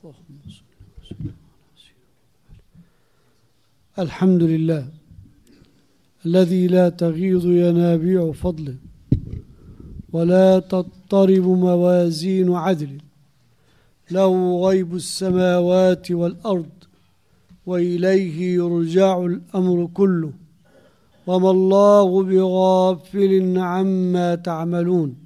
الحمد لله الذي لا تغيض ينابيع فضله ولا تضطرب موازين عدل، له غيب السماوات والأرض وإليه يرجع الأمر كله، وما الله بغافل عما تعملون.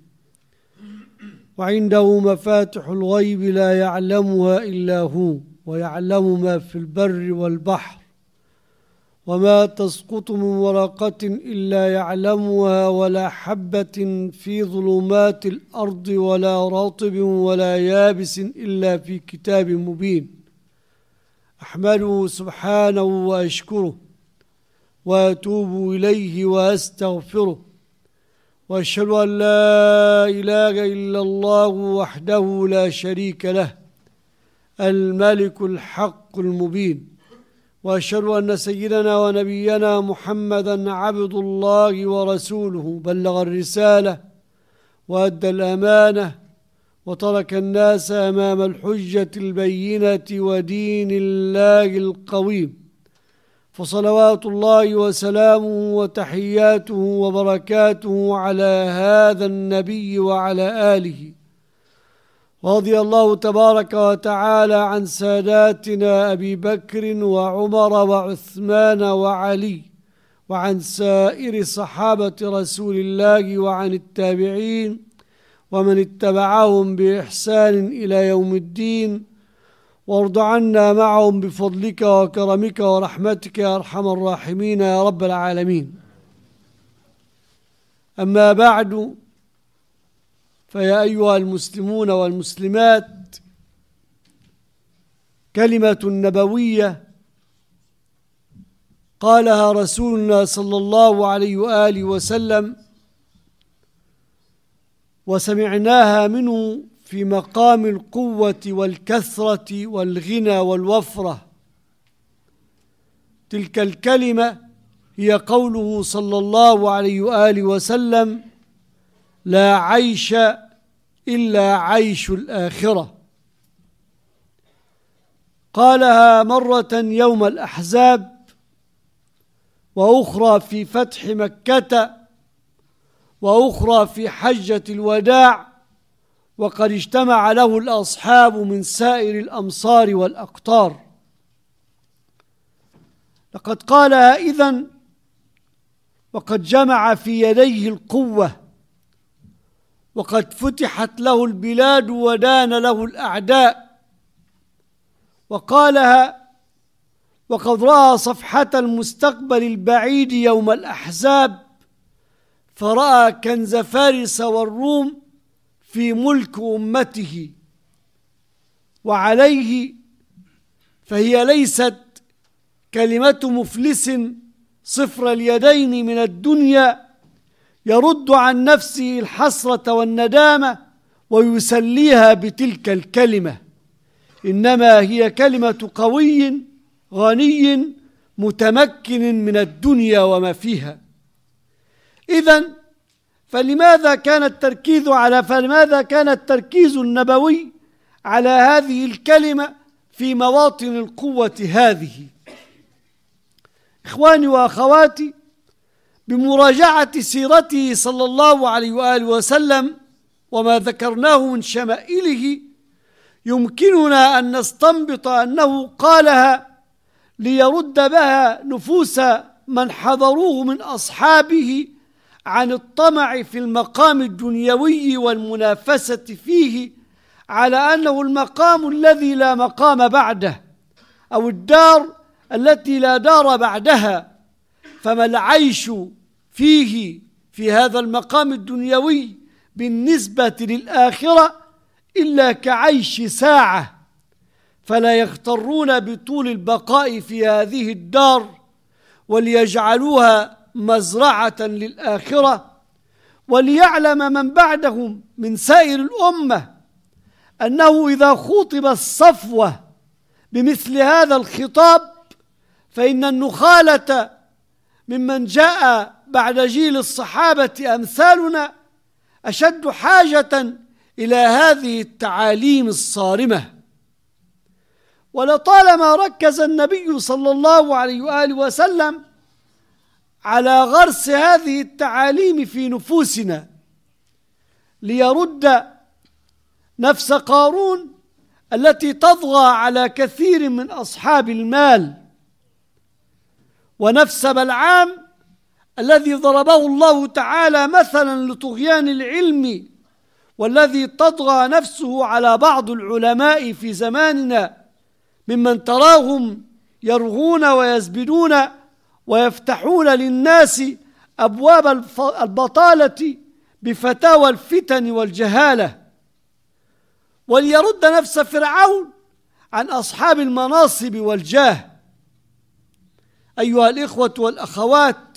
وعنده مفاتح الغيب لا يعلمها إلا هو، ويعلم ما في البر والبحر، وما تسقط من ورقة إلا يعلمها، ولا حبة في ظلمات الأرض ولا رطب ولا يابس إلا في كتاب مبين. أحمده سبحانه وأشكره وأتوب إليه وأستغفره، وأشهد أن لا إله إلا الله وحده لا شريك له الملك الحق المبين، وأشهد أن سيدنا ونبينا محمدا عبد الله ورسوله، بلغ الرسالة وأدى الأمانة وترك الناس أمام الحجة البينة ودين الله القويم، فصلوات الله وسلامه وتحياته وبركاته على هذا النبي وعلى آله. رضي الله تبارك وتعالى عن ساداتنا أبي بكر وعمر وعثمان وعلي، وعن سائر صحابة رسول الله، وعن التابعين ومن اتبعهم بإحسان إلى يوم الدين، وارض عنا معهم بفضلك وكرمك ورحمتك يا أرحم الراحمين يا رب العالمين. أما بعد، فيا أيها المسلمون والمسلمات، كلمة نبوية قالها رسولنا صلى الله عليه وآله وسلم، وسمعناها منه في مقام القوة والكثرة والغنى والوفرة. تلك الكلمة هي قوله صلى الله عليه وآله وسلم: لا عيش إلا عيش الآخرة. قالها مرة يوم الأحزاب، وأخرى في فتح مكة، وأخرى في حجة الوداع، وقد اجتمع له الأصحاب من سائر الأمصار والأقطار. لقد قالها إذن وقد جمع في يديه القوة، وقد فتحت له البلاد ودان له الأعداء. وقالها وقد رأى صفحة المستقبل البعيد يوم الأحزاب، فرأى كنز فارس والروم في ملك أمته وعليه، فهي ليست كلمة مفلس صفر اليدين من الدنيا يرد عن نفسه الحسرة والندامة ويسليها بتلك الكلمة، إنما هي كلمة قوي غني متمكن من الدنيا وما فيها. إذن فلماذا كان التركيز النبوي على هذه الكلمة في مواطن القوة هذه؟ إخواني وأخواتي، بمراجعة سيرته صلى الله عليه وآله وسلم وما ذكرناه من شمائله، يمكننا أن نستنبط أنه قالها ليرد بها نفوس من حضروه من أصحابه عن الطمع في المقام الدنيوي والمنافسة فيه، على أنه المقام الذي لا مقام بعده، أو الدار التي لا دار بعدها. فما العيش فيه في هذا المقام الدنيوي بالنسبة للآخرة إلا كعيش ساعة، فلا يغترون بطول البقاء في هذه الدار وليجعلوها مزرعة للآخرة. وليعلم من بعدهم من سائر الأمة أنه إذا خوطب الصفوة بمثل هذا الخطاب، فإن النخالة ممن جاء بعد جيل الصحابة أمثالنا أشد حاجة إلى هذه التعاليم الصارمة. ولطالما ركز النبي صلى الله عليه وآله وسلم على غرس هذه التعاليم في نفوسنا ليرد نفس قارون التي تطغى على كثير من أصحاب المال، ونفس بلعام الذي ضربه الله تعالى مثلا لطغيان العلم، والذي تطغى نفسه على بعض العلماء في زماننا ممن تراهم يرغون ويزبدون ويفتحون للناس أبواب البطالة بفتاوى الفتن والجهالة، وليرد نفس فرعون عن أصحاب المناصب والجاه. أيها الإخوة والأخوات،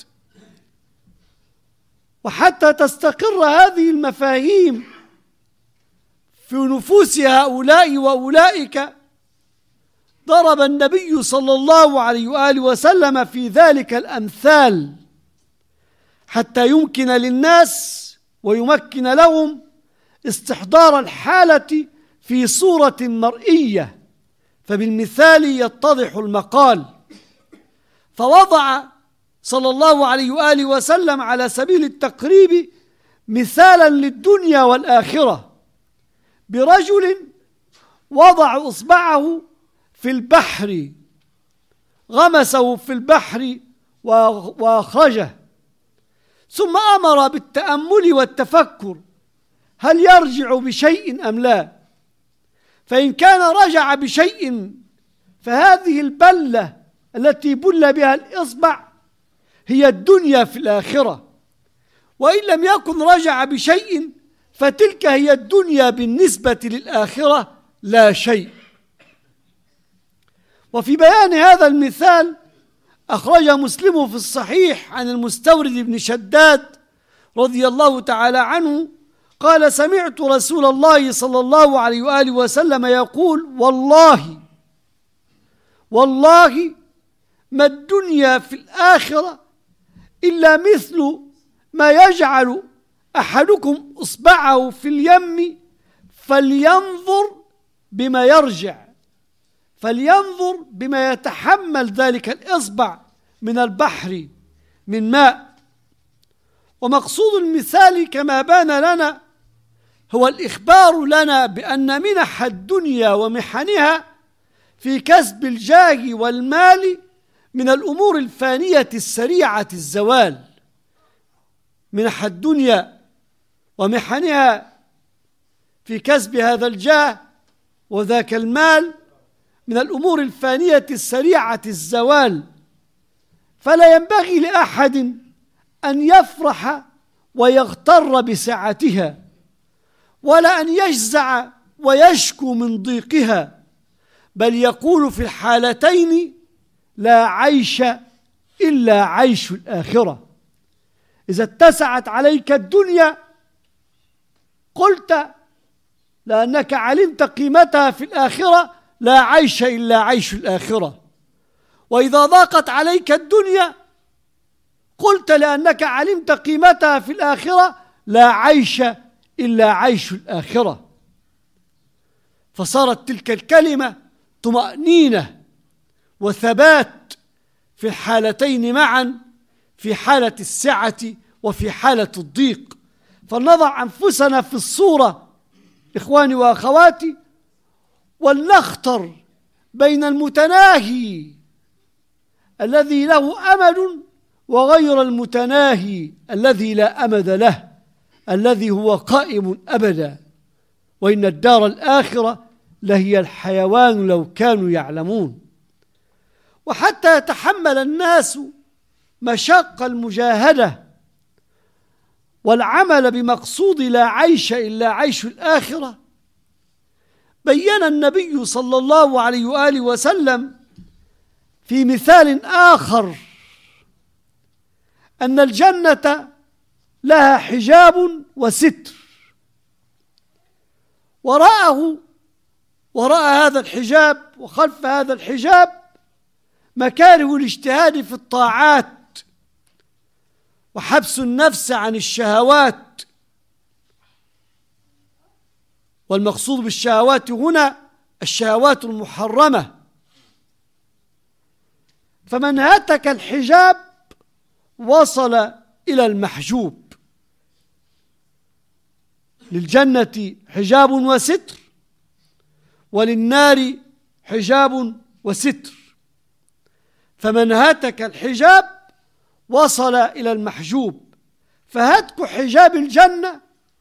وحتى تستقر هذه المفاهيم في نفوس هؤلاء وأولئك، ضرب النبي صلى الله عليه وآله وسلم في ذلك الأمثال حتى يمكن للناس ويمكن لهم استحضار الحالة في صورة مرئية، فبالمثال يتضح المقال. فوضع صلى الله عليه وآله وسلم على سبيل التقريب مثالا للدنيا والآخرة برجل وضع إصبعه في البحر، غمسه في البحر وأخرجه، ثم أمر بالتأمل والتفكر هل يرجع بشيء أم لا. فإن كان رجع بشيء فهذه البلة التي بل بها الإصبع هي الدنيا في الآخرة، وإن لم يكن رجع بشيء فتلك هي الدنيا بالنسبة للآخرة لا شيء. وفي بيان هذا المثال أخرج مسلم في الصحيح عن المستورد بن شداد رضي الله تعالى عنه قال: سمعت رسول الله صلى الله عليه وآله وسلم يقول: والله ما الدنيا في الآخرة إلا مثل ما يجعل أحدكم إصبعه في اليم فلينظر بما يرجع، فلينظر بما يتحمل ذلك الإصبع من البحر من ماء. ومقصود المثال كما بان لنا هو الإخبار لنا بأن منح الدنيا ومحنها في كسب الجاه والمال من الأمور الفانية السريعة الزوال. منح الدنيا ومحنها في كسب هذا الجاه وذاك المال من الأمور الفانية السريعة الزوال، فلا ينبغي لأحد أن يفرح ويغتر بسعتها، ولا أن يجزع ويشكو من ضيقها، بل يقول في الحالتين: لا عيش إلا عيش الآخرة. إذا اتسعت عليك الدنيا قلت لأنك علمت قيمتها في الآخرة: لا عيش إلا عيش الآخرة. وإذا ضاقت عليك الدنيا قلت لأنك علمت قيمتها في الآخرة: لا عيش إلا عيش الآخرة. فصارت تلك الكلمة طمأنينة وثبات في الحالتين معا، في حالة السعة وفي حالة الضيق. فلنضع أنفسنا في الصورة إخواني وأخواتي، ولنختر بين المتناهي الذي له أمد وغير المتناهي الذي لا أمد له، الذي هو قائم أبدا. وإن الدار الآخرة لهي الحيوان لو كانوا يعلمون. وحتى يتحمل الناس مشاق المجاهدة والعمل بمقصود لا عيش إلا عيش الآخرة، بين النبي صلى الله عليه وآله وسلم في مثال آخر أن الجنة لها حجاب وستر، وراء هذا الحجاب وخلف هذا الحجاب مكاره الاجتهاد في الطاعات وحبس النفس عن الشهوات. والمقصود بالشهوات هنا الشهوات المحرمة فمن هتك الحجاب وصل إلى المحجوب. للجنة حجاب وستر، وللنار حجاب وستر. فمن هتك الحجاب وصل إلى المحجوب. فهتك حجاب الجنة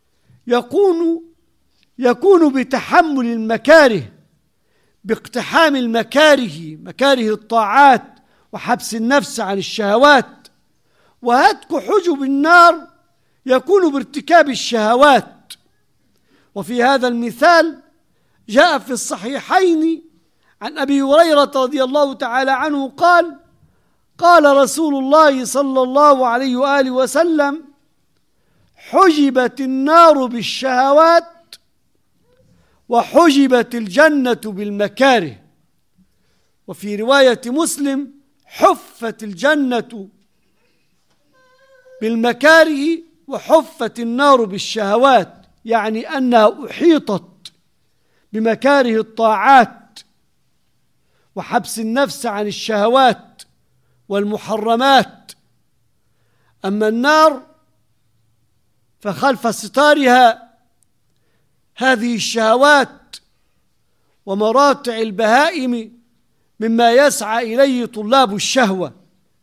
يكون بتحمل المكاره، باقتحام المكاره، مكاره الطاعات، وحبس النفس عن الشهوات. وهتك حجب النار يكون بارتكاب الشهوات. وفي هذا المثال جاء في الصحيحين عن أبي هريرة رضي الله تعالى عنه قال: قال رسول الله صلى الله عليه وآله وسلم: حجبت النار بالشهوات وحجبت الجنة بالمكاره. وفي رواية مسلم: حفت الجنة بالمكاره وحفت النار بالشهوات، يعني أنها أحيطت بمكاره الطاعات وحبس النفس عن الشهوات والمحرمات. أما النار فخلف ستارها هذه الشهوات ومراتع البهائم مما يسعى إليه طلاب الشهوة.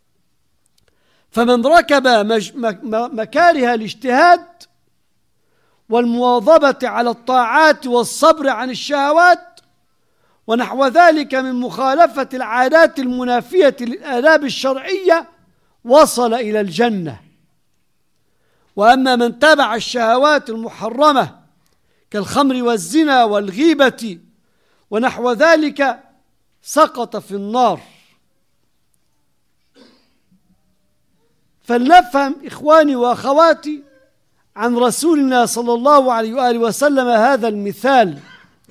فمن ركب مكاره الاجتهاد والمواظبة على الطاعات والصبر عن الشهوات ونحو ذلك من مخالفة العادات المنافية للآداب الشرعية وصل إلى الجنة. وأما من تابع الشهوات المحرمة كالخمر والزنا والغيبة ونحو ذلك سقط في النار. فلنفهم إخواني وأخواتي عن رسولنا صلى الله عليه وآله وسلم هذا المثال،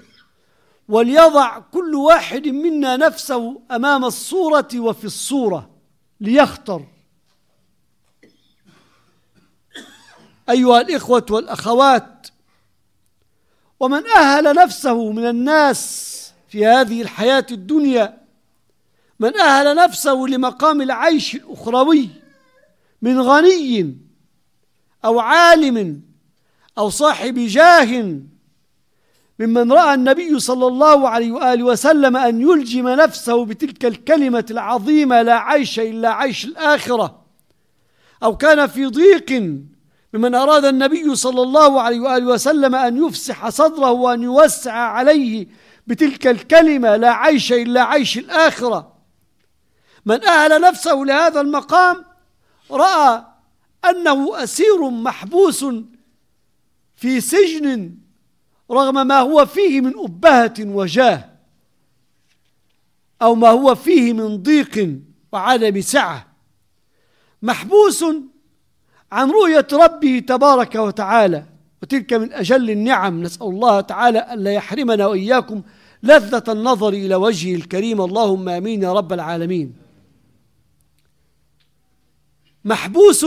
وليضع كل واحد منا نفسه أمام الصورة وفي الصورة ليختر. أيها الإخوة والأخوات، ومن أهل نفسه من الناس في هذه الحياة الدنيا، من أهل نفسه لمقام العيش الأخروي من غني أو عالم أو صاحب جاه، ممن رأى النبي صلى الله عليه وآله وسلم أن يلجم نفسه بتلك الكلمة العظيمة: لا عيش إلا عيش الآخرة، أو كان في ضيق ممن أراد النبي صلى الله عليه وآله وسلم أن يفسح صدره وأن يوسع عليه بتلك الكلمة: لا عيش إلا عيش الآخرة. من أهل نفسه لهذا المقام رأى أنه أسير محبوس في سجن رغم ما هو فيه من أبهة وجاه، أو ما هو فيه من ضيق وعدم سعة، محبوس عن رؤية ربه تبارك وتعالى، وتلك من أجل النعم. نسأل الله تعالى أن لا يحرمنا وإياكم لذة النظر إلى وجهه الكريم، اللهم آمين يا رب العالمين. محبوس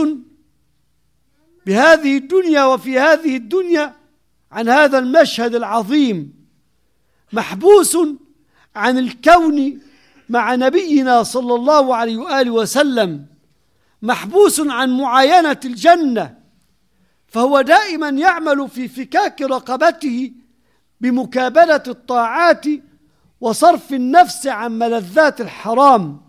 بهذه الدنيا وفي هذه الدنيا عن هذا المشهد العظيم، محبوس عن الكون مع نبينا صلى الله عليه وآله وسلم، محبوس عن معاينة الجنة، فهو دائما يعمل في فكاك رقبته بمكابدة الطاعات وصرف النفس عن ملذات الحرام.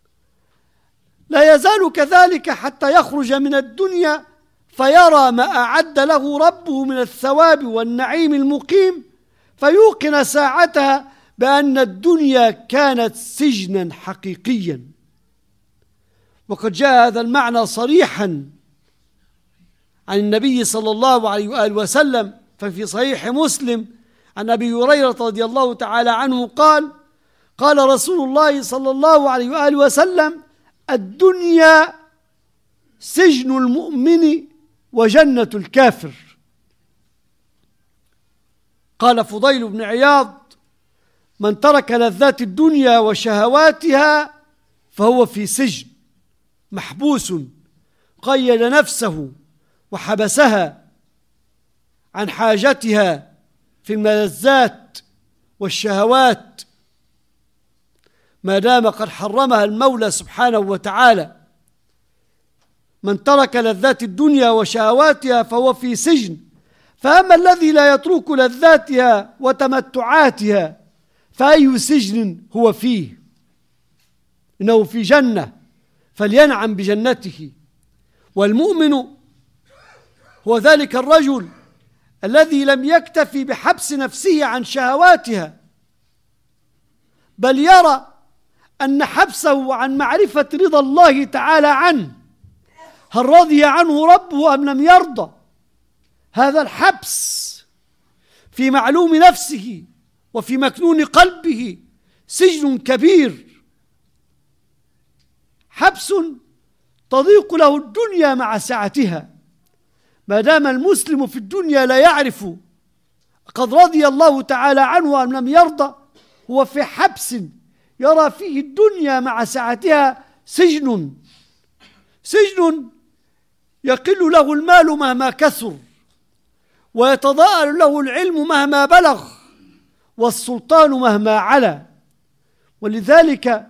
لا يزال كذلك حتى يخرج من الدنيا فيرى ما أعد له ربه من الثواب والنعيم المقيم، فيوقن ساعتها بأن الدنيا كانت سجنا حقيقيا. وقد جاء هذا المعنى صريحا عن النبي صلى الله عليه وآله وسلم، ففي صحيح مسلم عن أبي هريرة رضي الله تعالى عنه قال: قال رسول الله صلى الله عليه وآله وسلم: الدنيا سجن المؤمن وجنة الكافر. قال فضيل بن عياض: من ترك لذات الدنيا وشهواتها فهو في سجن، محبوس، قيد نفسه وحبسها عن حاجتها في الملذات والشهوات. ما دام قد حرمها المولى سبحانه وتعالى. من ترك لذات الدنيا وشهواتها فهو في سجن، فأما الذي لا يترك لذاتها وتمتعاتها فأي سجن هو فيه؟ إنه في جنة فلينعم بجنته. والمؤمن هو ذلك الرجل الذي لم يكتفي بحبس نفسه عن شهواتها، بل يرى أن حبسه عن معرفة رضا الله تعالى عنه، هل رضي عنه ربه أم لم يرضى، هذا الحبس في معلوم نفسه وفي مكنون قلبه سجن كبير، حبس تضيق له الدنيا مع سعتها. ما دام المسلم في الدنيا لا يعرف قد رضي الله تعالى عنه أم لم يرضى، هو في حبس يرى فيه الدنيا مع سعتها سجن يقل له المال مهما كثر، ويتضاءل له العلم مهما بلغ، والسلطان مهما علا. ولذلك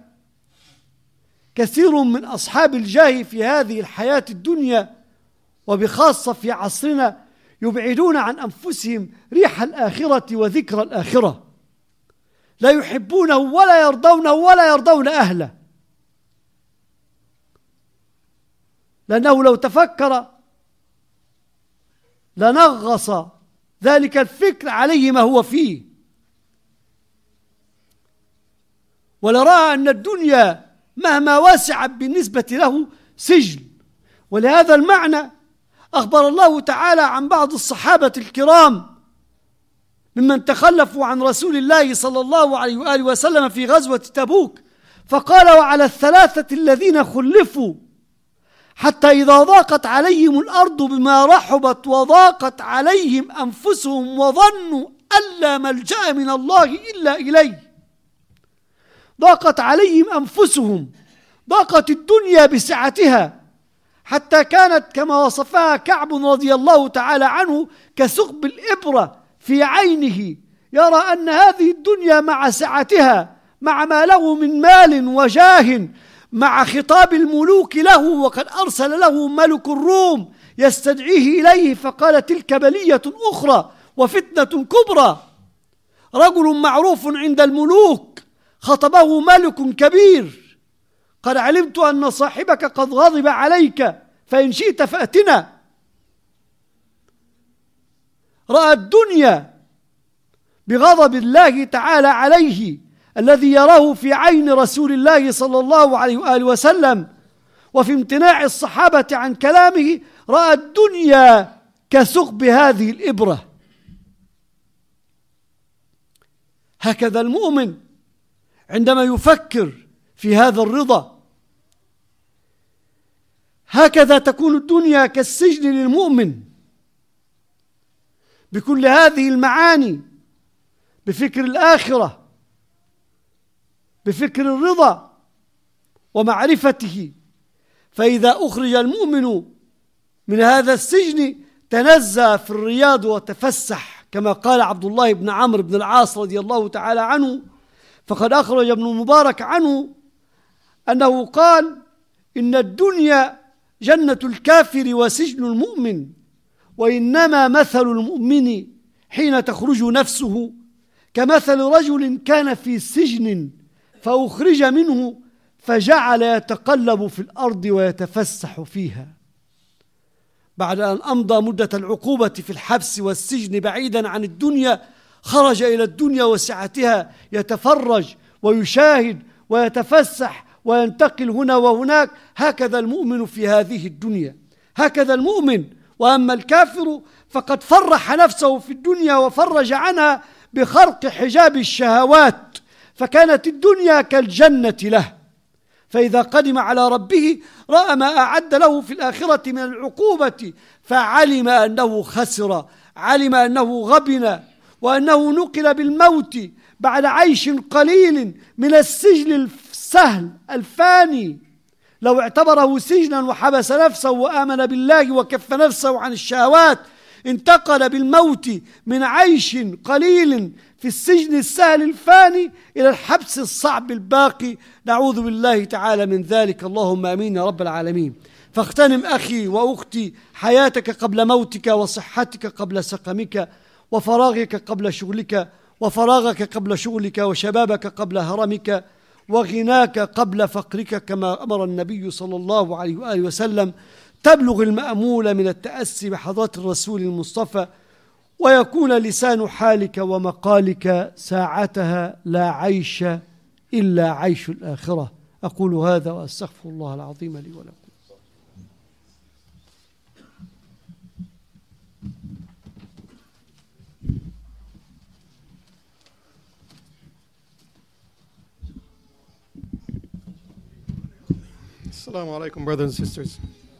كثير من أصحاب الجاه في هذه الحياة الدنيا وبخاصة في عصرنا يبعدون عن أنفسهم ريح الآخرة وذكر الآخرة، لا يحبونه ولا يرضونه ولا يرضون أهله، لأنه لو تفكر لنغص ذلك الفكر عليه ما هو فيه، ولرأى أن الدنيا مهما وسعت بالنسبة له سجن. ولهذا المعنى أخبر الله تعالى عن بعض الصحابة الكرام ممن تخلفوا عن رسول الله صلى الله عليه وآله وسلم في غزوة تبوك، فقال: وعلى الثلاثة الذين خلفوا حتى إذا ضاقت عليهم الأرض بما رحبت وضاقت عليهم أنفسهم وظنوا أن لا ملجأ من الله إلا إليه. ضاقت عليهم أنفسهم، ضاقت الدنيا بسعتها، حتى كانت كما وصفها كعب رضي الله تعالى عنه كثقب الإبرة في عينه، يرى أن هذه الدنيا مع سعتها، مع ما له من مال وجاه، مع خطاب الملوك له، وقد أرسل له ملك الروم يستدعيه إليه، فقال: تلك بلية أخرى وفتنة كبرى. رجل معروف عند الملوك خطبه ملك كبير: قد علمت أن صاحبك قد غضب عليك، فإن شئت فأتنا. رأى الدنيا بغضب الله تعالى عليه الذي يراه في عين رسول الله صلى الله عليه وآله وسلم، وفي امتناع الصحابة عن كلامه، رأى الدنيا كثقب هذه الإبرة. هكذا المؤمن عندما يفكر في هذا الرضا، هكذا تكون الدنيا كالسجن للمؤمن بكل هذه المعاني، بفكر الآخرة، بفكر الرضا ومعرفته. فإذا أخرج المؤمن من هذا السجن تنزه في الرياض وتفسح، كما قال عبد الله بن عمرو بن العاص رضي الله تعالى عنه. فقد أخرج ابن المبارك عنه أنه قال: إن الدنيا جنة الكافر وسجن المؤمن، وإنما مثل المؤمن حين تخرج نفسه كمثل رجل كان في سجن فأخرج منه فجعل يتقلب في الأرض ويتفسح فيها. بعد أن أمضى مدة العقوبة في الحبس والسجن بعيدا عن الدنيا، خرج إلى الدنيا وسعتها يتفرج ويشاهد ويتفسح وينتقل هنا وهناك. هكذا المؤمن في هذه الدنيا، هكذا المؤمن. وأما الكافر فقد فرح نفسه في الدنيا وفرج عنها بخرق حجاب الشهوات، فكانت الدنيا كالجنة له. فإذا قدم على ربه رأى ما أعد له في الآخرة من العقوبة، فعلم أنه خسر، علم أنه غبن، وأنه نقل بالموت بعد عيش قليل من السجن السهل الفاني. لو اعتبره سجنا وحبس نفسه وآمن بالله وكف نفسه عن الشهوات انتقل بالموت من عيش قليل في السجن السهل الفاني إلى الحبس الصعب الباقي. نعوذ بالله تعالى من ذلك، اللهم آمين يا رب العالمين. فاغتنم أخي وأختي حياتك قبل موتك، وصحتك قبل سقمك، وفراغك قبل شغلك، وفراغك قبل شغلك، وشبابك قبل هرمك، وغناك قبل فقرك، كما أمر النبي صلى الله عليه وآله وسلم. تبلغ المأمول من التأسي بحضرة الرسول المصطفى، ويكون لسان حالك ومقالك ساعتها لا عيش إلا عيش الآخرة. أقول هذا وأستغفر الله العظيم لي ولكم. Assalamu alaikum, brothers and sisters.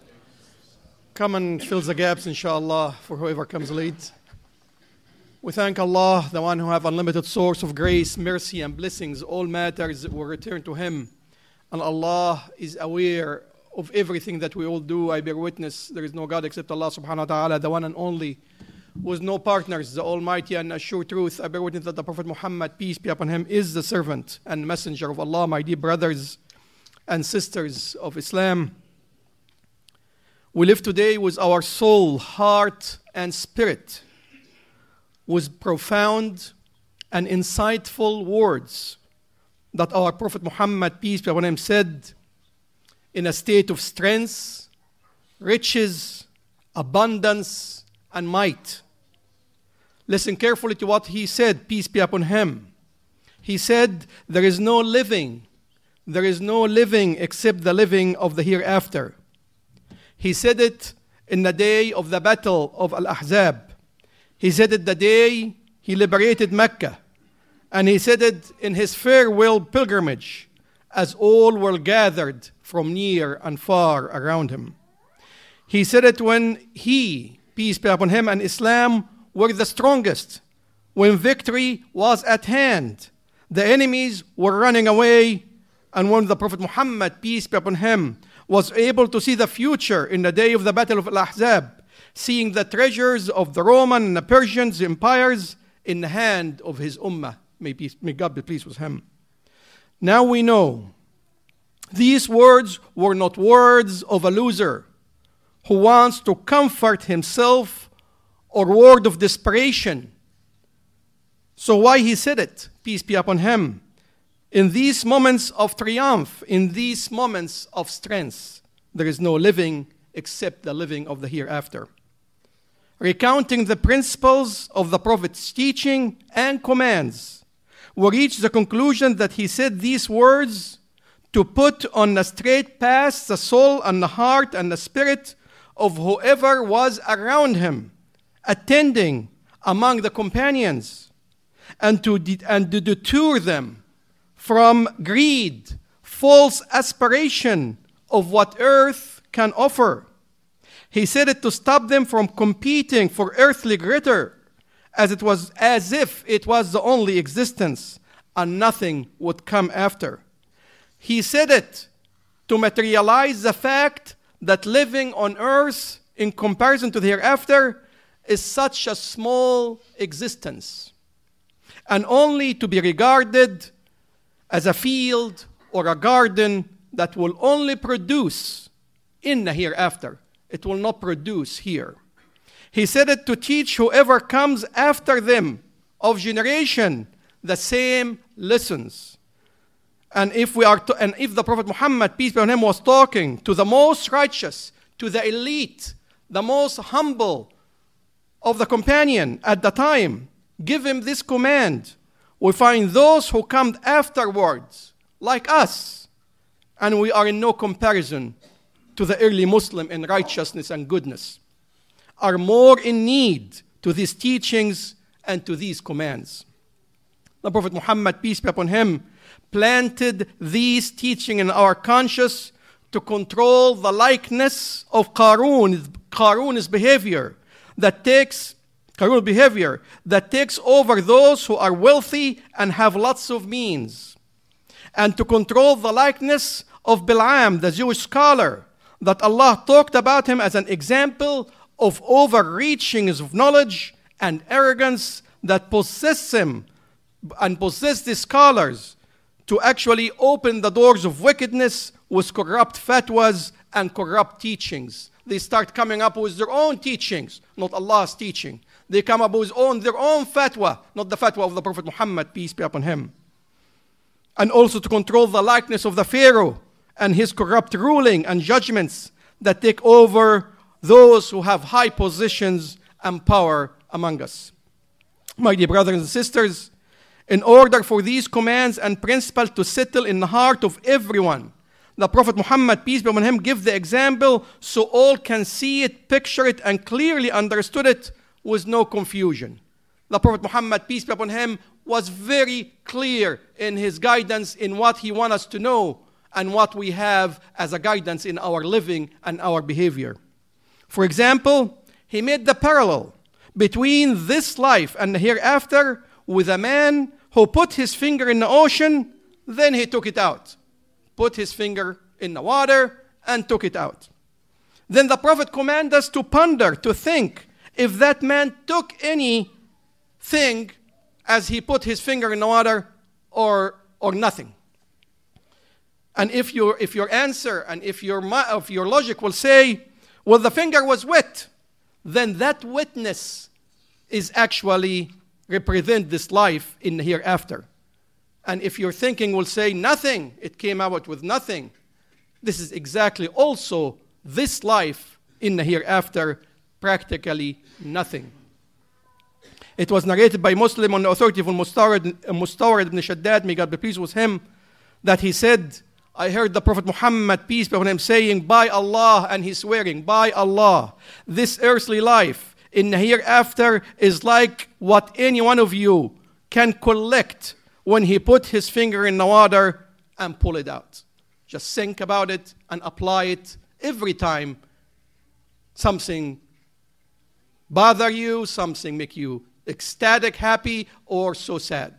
Come and fill the gaps, inshallah, for whoever comes late. We thank Allah, the one who have unlimited source of grace, mercy, and blessings. All matters will return to Him. And Allah is aware of everything that we all do. I bear witness, there is no God except Allah subhanahu wa ta'ala, the one and only, with no partners, the Almighty and assure truth. I bear witness that the Prophet Muhammad, peace be upon him, is the servant and messenger of Allah. My dear brothers and sisters of Islam, we live today with our soul, heart, and spirit, with profound and insightful words that our Prophet Muhammad, peace be upon him, said in a state of strength, riches, abundance, and might. Listen carefully to what he said, peace be upon him. He said, there is no living except the living of the hereafter. He said it in the day of the battle of Al-Ahzab. He said it the day he liberated Mecca. And he said it in his farewell pilgrimage, as all were gathered from near and far around him. He said it when he, peace be upon him, and Islam were the strongest, when victory was at hand, the enemies were running away, and when the Prophet Muhammad, peace be upon him, was able to see the future in the day of the battle of Al-Ahzab, seeing the treasures of the Roman and the Persian empires in the hand of his ummah. May God be pleased with him. Now we know these words were not words of a loser who wants to comfort himself or word of desperation. So why he said it, peace be upon him, in these moments of triumph, in these moments of strength, there is no living except the living of the hereafter. Recounting the principles of the Prophet's teaching and commands, we reach the conclusion that he said these words to put on a straight path the soul and the heart and the spirit of whoever was around him, attending among the companions, and to deter them from greed, false aspiration of what earth can offer. He said it to stop them from competing for earthly glitter, as if it was the only existence and nothing would come after. He said it to materialize the fact that living on earth in comparison to the hereafter is such a small existence, and only to be regarded as a field or a garden that will only produce in the hereafter. It will not produce here. He said it to teach whoever comes after them of generation the same lessons. And if the Prophet Muhammad, peace be upon him, was talking to the most righteous, to the elite, the most humble of the companion at the time, give him this command, we find those who come afterwards, like us, and we are in no comparison to the early Muslim in righteousness and goodness, are more in need to these teachings and to these commands. The Prophet Muhammad, peace be upon him, planted these teachings in our conscience to control the likeness of Qarun's behavior that takes over those who are wealthy and have lots of means, and to control the likeness of Bil'am, the Jewish scholar, that Allah talked about him as an example of overreachings of knowledge and arrogance that possess him and possess the scholars to actually open the doors of wickedness with corrupt fatwas and corrupt teachings. They start coming up with their own teachings, not Allah's teaching. They come up with their own fatwa, not the fatwa of the Prophet Muhammad, peace be upon him. And also to control the likeness of the Pharaoh and his corrupt ruling and judgments that take over those who have high positions and power among us. My dear brothers and sisters, in order for these commands and principles to settle in the heart of everyone, the Prophet Muhammad, peace be upon him, give the example so all can see it, picture it, and clearly understood it with no confusion. The Prophet Muhammad, peace be upon him, was very clear in his guidance in what he wants us to know and what we have as a guidance in our living and our behavior. For example, he made the parallel between this life and the hereafter with a man who put his finger in the ocean, then he took it out. Put his finger in the water and took it out. Then the Prophet commanded us to ponder, to think, if that man took anything as he put his finger in the water or nothing. And if your answer and if your logic will say, well, the finger was wet, then that wetness is actually represent this life in the hereafter. And if your thinking will say nothing, it came out with nothing, this is exactly also this life in the hereafter, practically nothing. It was narrated by Muslim on the authority of Mustawrid ibn Shaddad, may God be pleased with him, that he said, I heard the Prophet Muhammad, peace be upon him, saying, by Allah, and he's swearing, by Allah, this earthly life in the hereafter is like what any one of you can collect when he put his finger in the water and pull it out. Just think about it and apply it every time something bother you, something make you ecstatic, happy, or so sad.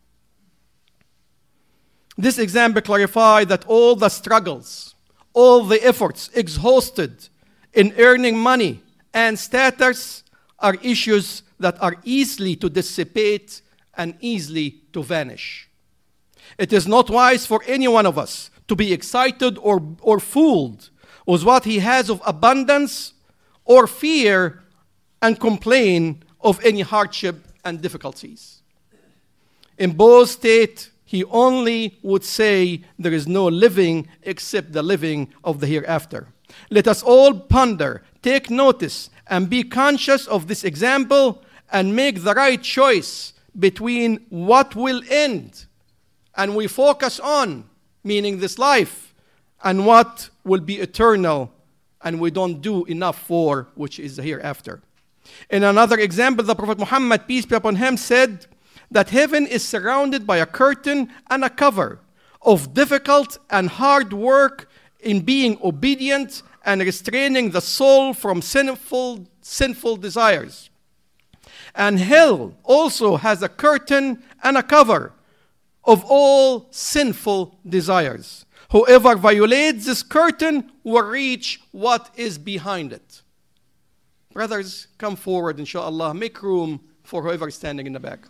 This example clarifies that all the struggles, all the efforts exhausted in earning money and status are issues that are easily to dissipate and easily to vanish. It is not wise for any one of us to be excited or fooled with what he has of abundance or fear and complain of any hardship and difficulties. In both states, he only would say there is no living except the living of the hereafter. Let us all ponder, take notice, and be conscious of this example and make the right choice between what will end and we focus on, meaning this life, and what will be eternal and we don't do enough for, which is the hereafter. In another example, the Prophet Muhammad, peace be upon him, said that heaven is surrounded by a curtain and a cover of difficult and hard work in being obedient and restraining the soul from sinful desires. And hell also has a curtain and a cover of all sinful desires. Whoever violates this curtain will reach what is behind it. Brothers, come forward, inshallah. Make room for whoever is standing in the back.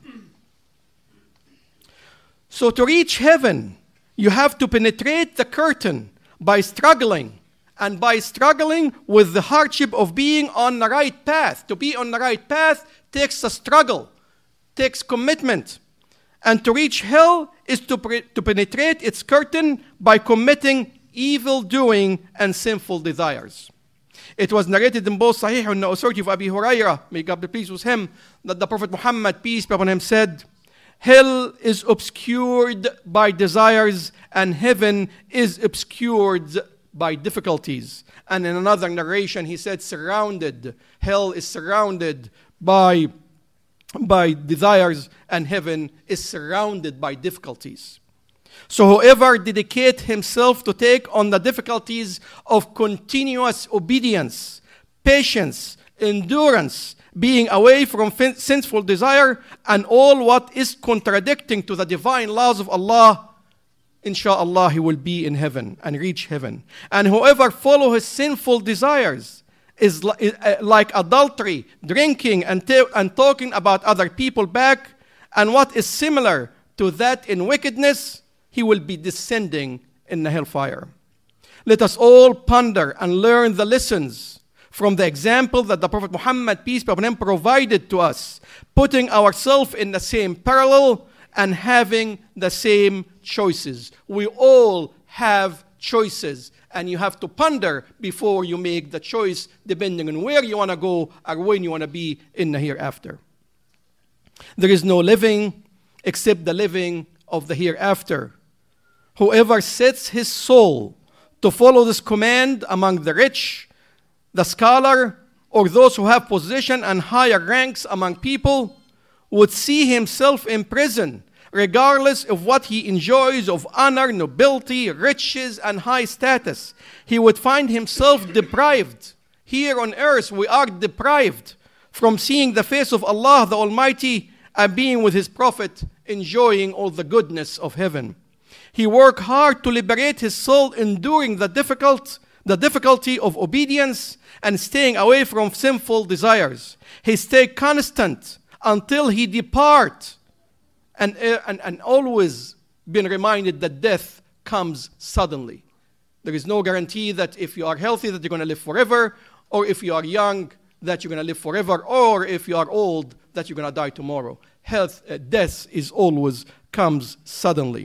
So to reach heaven, you have to penetrate the curtain by struggling. And by struggling with the hardship of being on the right path. To be on the right path takes a struggle, takes commitment. And to reach hell is to penetrate its curtain by committing evil doing and sinful desires. It was narrated in both Sahih and the authority of Abi Hurairah, may God be pleased with him, that the Prophet Muhammad, peace be upon him, said, hell is obscured by desires and heaven is obscured by difficulties. And in another narration, he said, surrounded. Hell is surrounded by desires and heaven is surrounded by difficulties. So whoever dedicates himself to take on the difficulties of continuous obedience, patience, endurance, being away from sinful desire and all what is contradicting to the divine laws of Allah, inshallah he will be in heaven and reach heaven. And whoever follows his sinful desires is like adultery, drinking and talking about other people back, and what is similar to that in wickedness, he will be descending in the hellfire. Let us all ponder and learn the lessons from the example that the Prophet Muhammad, peace be upon him, provided to us, putting ourselves in the same parallel and having the same choices. We all have choices, and you have to ponder before you make the choice, depending on where you want to go or when you want to be in the hereafter. There is no living except the living of the hereafter. Whoever sets his soul to follow this command among the rich, the scholar, or those who have position and higher ranks among people, would see himself in prison, regardless of what he enjoys of honor, nobility, riches, and high status. He would find himself deprived. Here on earth, we are deprived from seeing the face of Allah the Almighty and being with His Prophet, enjoying all the goodness of heaven. He worked hard to liberate his soul, enduring the difficulty of obedience and staying away from sinful desires. He stayed constant until he depart, and always been reminded that death comes suddenly. There is no guarantee that if you are healthy that you're going to live forever, or if you are young that you're going to live forever, or if you are old that you're going to die tomorrow. Death is always comes suddenly.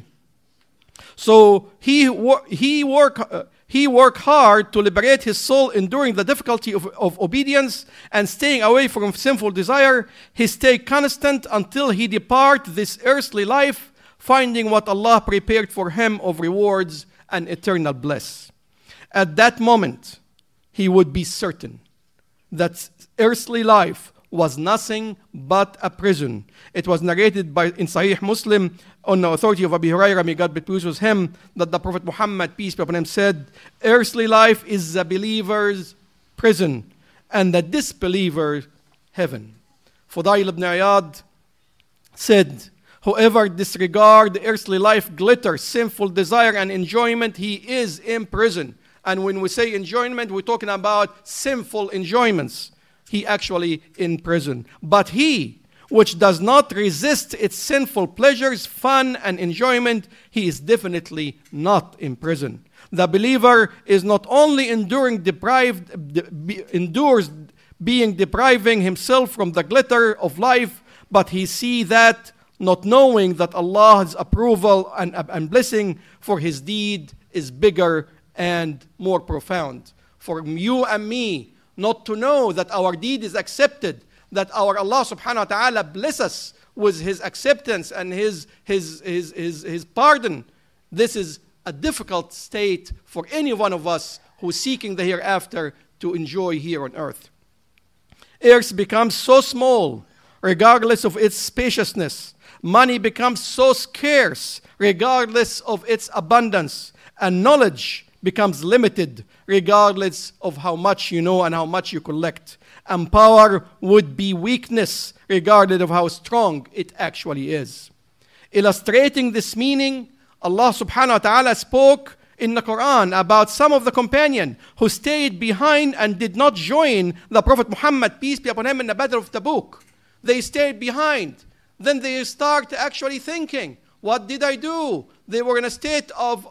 So he worked hard to liberate his soul, enduring the difficulty of obedience and staying away from sinful desire. He stayed constant until he depart this earthly life, finding what Allah prepared for him of rewards and eternal bliss. At that moment, he would be certain that earthly life was nothing but a prison. It was narrated in Sahih Muslim on the authority of Abu Hurairah, may God be pleased with him, that the Prophet Muhammad, peace be upon him, said, earthly life is the believer's prison and the disbeliever's heaven. Fudail ibn Iyad said, whoever disregards earthly life, glitter, sinful desire and enjoyment, he is in prison. And when we say enjoyment, we're talking about sinful enjoyments. He actually in prison. But he which does not resist its sinful pleasures, fun, and enjoyment, he is definitely not in prison. The believer is not only endures being depriving himself from the glitter of life, but he sees that, not knowing that Allah's approval and blessing for his deed is bigger and more profound. For you and me not to know that our deed is accepted, that our Allah subhanahu wa ta'ala bless us with His acceptance and His pardon. This is a difficult state for any one of us who is seeking the hereafter to enjoy here on earth. Earth becomes so small, regardless of its spaciousness. Money becomes so scarce, regardless of its abundance. And knowledge becomes limited, regardless of how much you know and how much you collect. And power would be weakness, regardless of how strong it actually is. Illustrating this meaning, Allah subhanahu wa ta'ala spoke in the Quran about some of the companions who stayed behind and did not join the Prophet Muhammad, peace be upon him, in the Battle of Tabuk. They stayed behind. Then they start actually thinking, what did I do? They were in a state of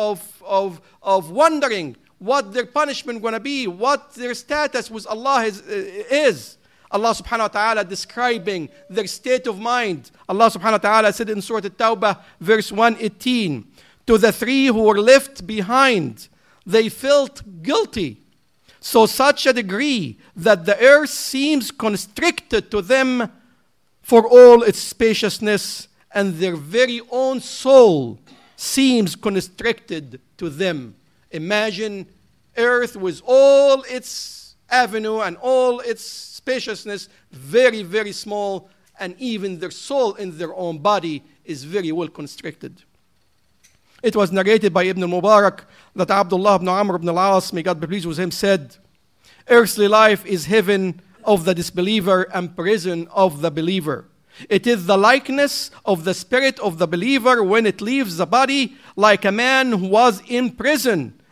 wondering what their punishment going to be, what their status with Allah is. Allah subhanahu wa ta'ala describing their state of mind. Allah subhanahu wa ta'ala said in Surah At-Tawbah, verse 118, to the three who were left behind, they felt guilty, so such a degree that the earth seems constricted to them for all its spaciousness, and their very own soul seems constricted to them. Imagine earth with all its avenue and all its spaciousness, very, very small, and even their soul in their own body is very well constricted. It was narrated by Ibn al-Mubarak that Abdullah ibn Amr ibn al-As, may God be pleased with him, said, earthly life is heaven of the disbeliever and prison of the believer. It is the likeness of the spirit of the believer when it leaves the body, like a man who was in prison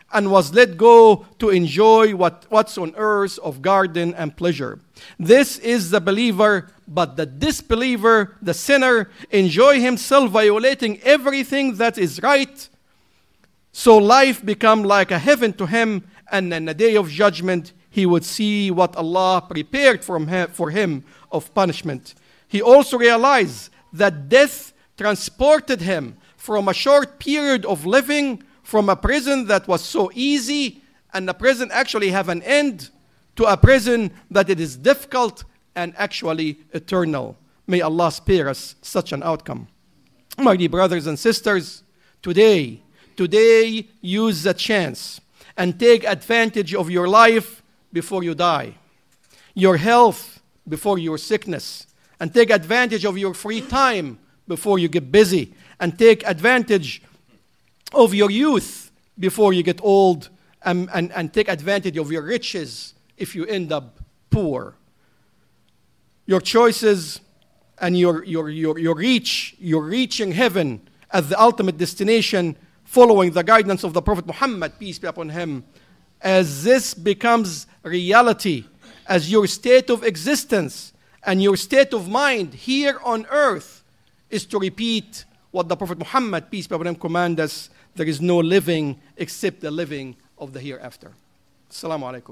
and was let go to enjoy what's on earth of garden and pleasure. This is the believer, but the disbeliever, the sinner, enjoy himself violating everything that is right. So life become like a heaven to him, and in the day of judgment, he would see what Allah prepared for him of punishment. He also realized that death transported him from a short period of living from a prison that was so easy, and the prison actually have an end, to a prison that it is difficult and actually eternal. May Allah spare us such an outcome. My dear brothers and sisters, today use the chance and take advantage of your life before you die, your health before your sickness, and take advantage of your free time before you get busy, and take advantage of your youth before you get old, and take advantage of your riches if you end up poor. Your choices and your reaching heaven as the ultimate destination, following the guidance of the Prophet Muhammad, peace be upon him. As this becomes reality, as your state of existence and your state of mind here on earth is to repeat what the Prophet Muhammad, peace be upon him, commanded us: there is no living except the living of the hereafter. Assalamu alaikum.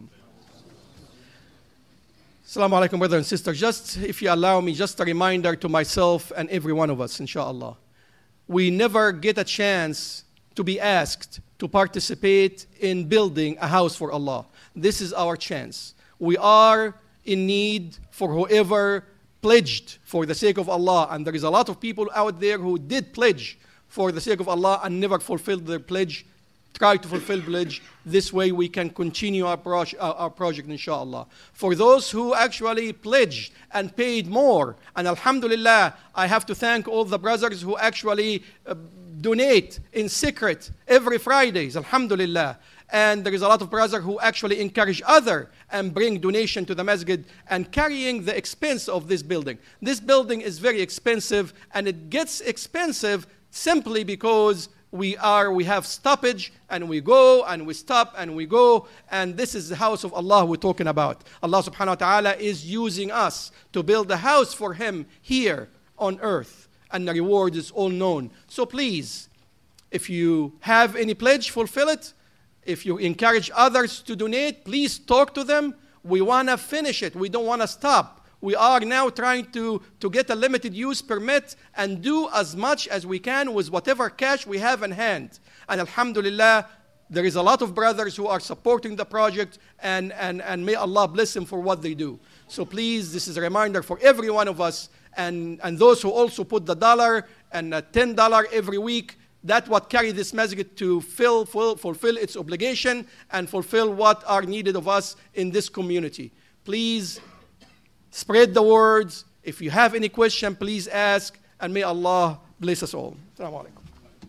Assalamu alaikum, brothers and sisters. Just, if you allow me, just a reminder to myself and every one of us, inshallah. We never get a chance to be asked to participate in building a house for Allah. This is our chance. We are in need for whoever pledged for the sake of Allah. And there is a lot of people out there who did pledge for the sake of Allah and never fulfilled their pledge. Try to fulfill pledge. This way we can continue our project, inshallah. For those who actually pledged and paid more, and alhamdulillah, I have to thank all the brothers who actually donate in secret every Fridays, alhamdulillah. And there is a lot of brothers who actually encourage others and bring donation to the masjid and carrying the expense of this building. This building is very expensive, and it gets expensive simply because we have stoppage, and we go and we stop and we go, and this is the house of Allah we're talking about. Allah subhanahu wa ta'ala is using us to build a house for him here on earth, and the reward is all known. So please, if you have any pledge, fulfill it. If you encourage others to donate, please talk to them. We want to finish it. We don't want to stop. We are now trying to get a limited use permit and do as much as we can with whatever cash we have in hand. And alhamdulillah, there is a lot of brothers who are supporting the project, and may Allah bless them for what they do. So please, this is a reminder for every one of us, and those who also put the $1 and $10 every week. That's what carry this masjid to fulfill its obligation and fulfill what are needed of us in this community. Please spread the words. If you have any question, please ask, and may Allah bless us all. Assalamu alaikum.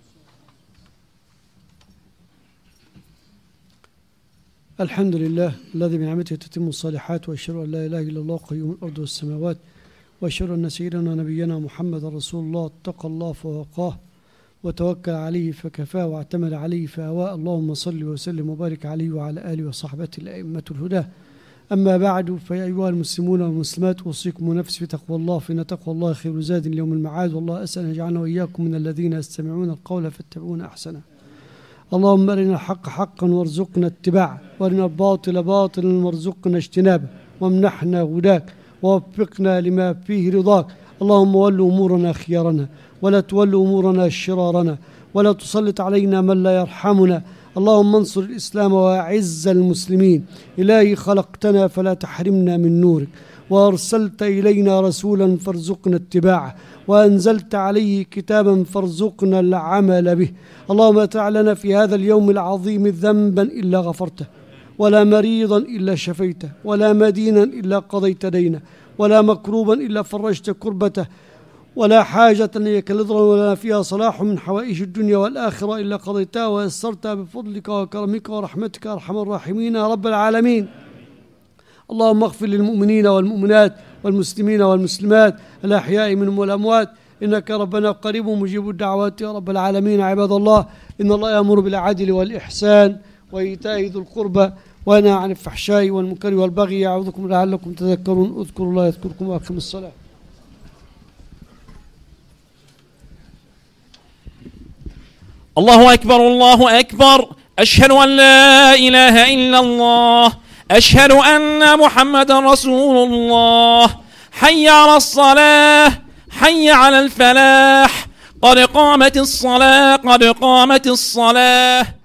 الحمد لله الذي بنعمته تتم الصالحات، وأشهد أن لا إله إلا الله قيوم الأرض والسماوات، وأشهد أن سيدنا نبينا محمد رسول الله اتقى الله فوقاه وتوكل عليه فكفاه واعتمد عليه فأواه. اللهم صل وسلم وبارك عليه وعلى آله وصحبه الأئمة الهدى. أما بعد، فيا أيها المسلمون والمسلمات، أوصيكم ونفسي بتقوى الله، فإن تقوى الله خير زاد ليوم المعاد. والله أسأل أن يجعلنا وإياكم من الذين يستمعون القول فاتبعون أحسنه. اللهم أرنا الحق حقا وارزقنا اتباعه، وأرنا الباطل باطلا وارزقنا اجتنابه، وامنحنا هداك ووفقنا لما فيه رضاك. اللهم ول أمورنا خيارنا، ولا تول أمورنا شرارنا، ولا تسلط علينا من لا يرحمنا. اللهم انصر الإسلام وأعز المسلمين. إلهي خلقتنا فلا تحرمنا من نورك، وأرسلت إلينا رسولا فارزقنا اتباعه، وأنزلت عليه كتابا فارزقنا العمل به. اللهم لا تدع لنا في هذا اليوم العظيم ذنبا إلا غفرته، ولا مريضا إلا شفيته، ولا مدينا إلا قضيت دينه، ولا مكروبا إلا فرجت كربته، ولا حاجة لك رضا ولا فيها صلاح من حوائج الدنيا والآخرة إلا قضيتها ويسرتها بفضلك وكرمك ورحمتك يا أرحم الراحمين يا رب العالمين. اللهم اغفر للمؤمنين والمؤمنات والمسلمين والمسلمات الأحياء منهم والأموات، إنك ربنا قريب مجيب الدعوات يا رب العالمين. عباد الله، إن الله يأمر بالعدل والإحسان وإيتاء ذي القربى وينهى عن الفحشاء والمنكر والبغي يعظكم لعلكم تذكرون. اذكروا الله يذكركم وأقيموا الصلاة. الله أكبر الله أكبر. أشهد أن لا إله إلا الله. أشهد أن محمد رسول الله. حي على الصلاة حي على الفلاح. قد قامت الصلاة قد قامت الصلاة.